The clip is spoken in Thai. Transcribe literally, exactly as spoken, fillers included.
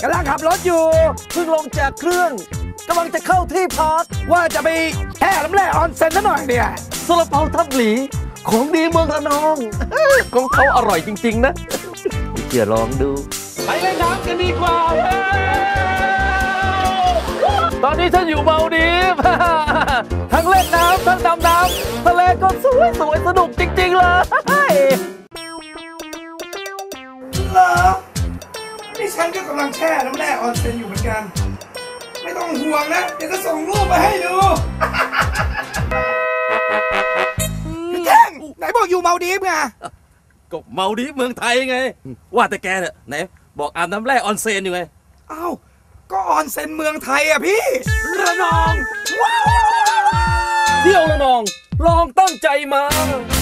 ำลังขับรถอยู่เพิ่งลงจากเครื่องกำลังจะเข้าที่พักว่าจะไปแช่น้ำแร่ออนเซ็นซะหน่อยเนี่ยซาลาเปาทับหลีของดีเมืองระนองของเขาอร่อยจริงๆนะเดี๋ยวลองดูไปเล่นน้ำกันดีกว่าตอนนี้ฉันอยู่เมาดีฟทั้งเล่นน้ำทั้งดำน้ำทะเลก็สวยสวยสนุกจริงๆเลยเหรอนี่ฉันก็กำลังแช่น้ำแร่ออนเซ็นอยู่เหมือนกันไม่ต้องห่วงนะเดี๋ยวจะส่งรูปมาให้ดูพี่แท่งไหนบอกอยู่เมาดีฟไงก็เมาดีฟเมืองไทยไงว่าแต่แกเนี่ยไหนบอกอาบน้ำแร่ออนเซ็นอยู่ไงเอ้าก็ออนเซ็นเมืองไทยอะพี่ระนองว้าวเที่ยวระนองลองตั้งใจมา